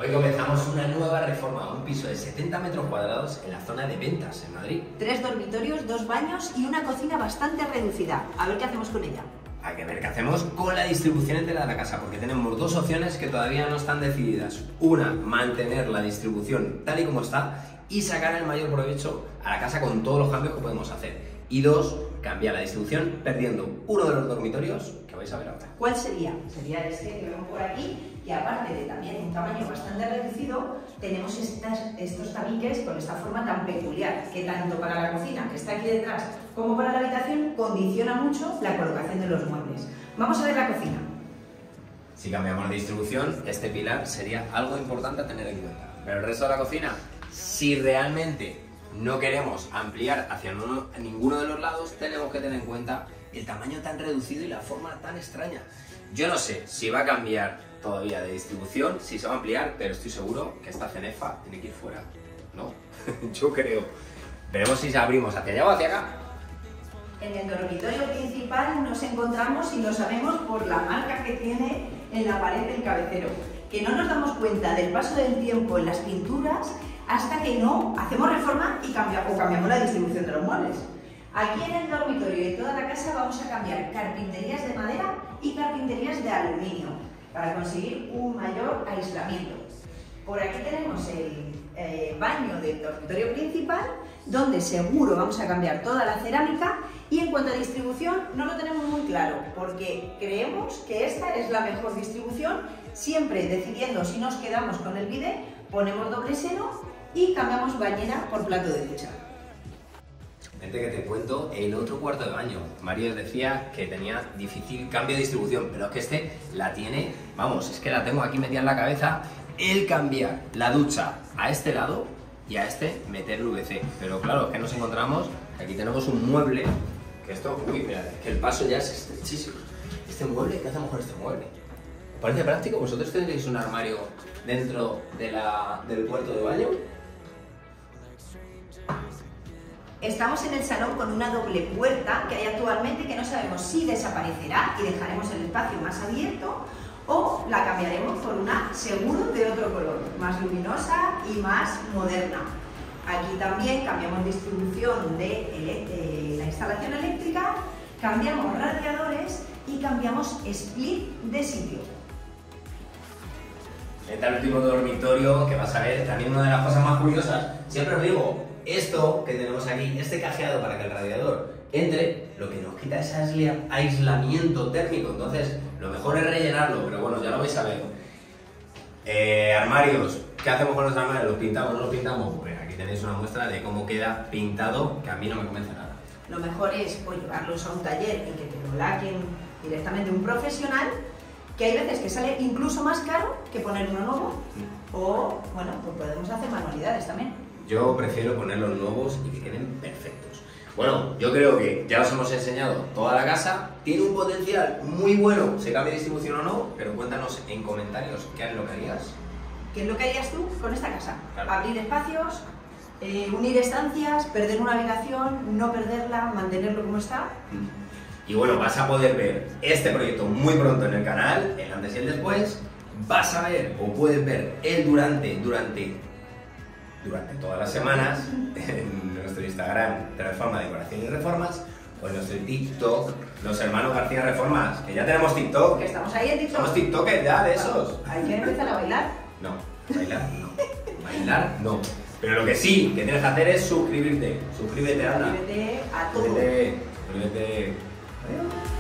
Hoy comenzamos una nueva reforma, un piso de 70 metros cuadrados en la zona de Ventas, en Madrid. 3 dormitorios, 2 baños y una cocina bastante reducida. A ver qué hacemos con ella. Hay que ver qué hacemos con la distribución entera de la casa, porque tenemos dos opciones que todavía no están decididas. Una, mantener la distribución tal y como está y sacar el mayor provecho a la casa con todos los cambios que podemos hacer. Y dos, cambiar la distribución perdiendo uno de los dormitorios que vais a ver ahora. ¿Cuál sería? Sería este que vemos por aquí, y aparte de también un tamaño bastante reducido, tenemos estos tabiques con esta forma tan peculiar, que tanto para la cocina, que está aquí detrás, como para la habitación, condiciona mucho la colocación de los muebles. Vamos a ver la cocina. Si cambiamos la distribución, este pilar sería algo importante a tener en cuenta. Pero el resto de la cocina, si realmente no queremos ampliar hacia ninguno de los lados, tenemos que tener en cuenta el tamaño tan reducido y la forma tan extraña. Yo no sé si va a cambiar todavía de distribución, si se va a ampliar, pero estoy seguro que esta cenefa tiene que ir fuera, ¿no? Yo creo. Veremos si abrimos hacia allá o hacia acá. En el dormitorio principal nos encontramos, y lo sabemos por la marca que tiene en la pared del cabecero, que no nos damos cuenta del paso del tiempo en las pinturas hasta que no hacemos reforma y cambiamos la distribución de los muebles. Aquí en el dormitorio y en toda la casa vamos a cambiar carpinterías de madera y carpinterías de aluminio para conseguir un mayor aislamiento. Por aquí tenemos el baño del dormitorio principal, donde seguro vamos a cambiar toda la cerámica, y en cuanto a distribución no lo tenemos muy claro, porque creemos que esta es la mejor distribución, siempre decidiendo si nos quedamos con el bidet, ponemos doble seno y cambiamos bañera por plato de ducha. Vente que te cuento el otro cuarto de baño. Mario decía que tenía difícil cambio de distribución, pero es que este la tiene, vamos, es que la tengo aquí metida en la cabeza, el cambiar la ducha a este lado y a este meter el VC. Pero claro, es que nos encontramos que aquí tenemos un mueble, que esto, uy, mira, que el paso ya es estrechísimo. Este mueble, ¿qué hacemos con este mueble? ¿Os parece práctico? ¿Vosotros tendréis un armario dentro de del cuarto de baño? Estamos en el salón con una doble puerta que hay actualmente, que no sabemos si desaparecerá y dejaremos el espacio más abierto, o la cambiaremos por una seguro de otro color, más luminosa y más moderna. Aquí también cambiamos distribución de la instalación eléctrica, cambiamos radiadores y cambiamos split de sitio. Entra el último dormitorio, que vas a ver también una de las cosas más curiosas. Siempre os digo, esto que tenemos aquí, este cajeado para que el radiador entre, lo que nos quita es aislamiento térmico. Entonces, lo mejor es rellenarlo, pero bueno, ya lo vais a ver. Armarios, ¿qué hacemos con los armarios? ¿Los pintamos o no los pintamos? Pues aquí tenéis una muestra de cómo queda pintado, que a mí no me convence nada. Lo mejor es llevarlos a un taller y que te lo laquen directamente un profesional, que hay veces que sale incluso más caro que poner uno nuevo, o bueno, pues podemos hacer manualidades también. Yo prefiero ponerlos nuevos y que queden perfectos. Bueno, yo creo que ya os hemos enseñado toda la casa, tiene un potencial muy bueno, se cambie de distribución o no, pero cuéntanos en comentarios qué es lo que harías. ¿Qué es lo que harías tú con esta casa? Claro. Abrir espacios, unir estancias, perder una habitación, no perderla, mantenerlo como está. Y bueno, vas a poder ver este proyecto muy pronto en el canal, el antes y el después. Vas a ver o puedes ver el durante todas las semanas en nuestro Instagram de Reforma, Decoración y Reformas, o en nuestro TikTok, los hermanos García Reformas, que ya tenemos TikTok. Que estamos ahí en TikTok. Somos TikTokers ya de esos. Hay que empezar a bailar. No, bailar no. Bailar no. Pero lo que sí que tienes que hacer es suscribirte. Suscríbete, anda. Suscríbete a todo. Suscríbete. Adiós.